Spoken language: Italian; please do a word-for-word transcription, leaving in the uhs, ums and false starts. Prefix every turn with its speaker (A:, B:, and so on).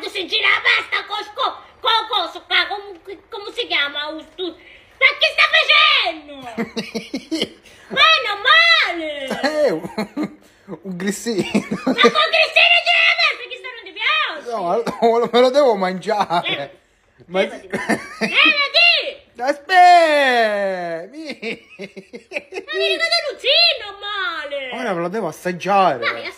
A: quando si gira la pasta con co, co, coso qua, come, come si chiama? Ma che sta facendo? Ma è normale!
B: Eh, un, un grissino.
A: Ma con Cristina gira la pasta, che sta non ti piace?
B: No, me lo devo mangiare.
A: Levati,
B: Ma...
A: levati, levati!
B: Aspetta! Mi...
A: Ma mi ricordo Luzzino, male!
B: Ora me lo devo assaggiare.
A: Dai,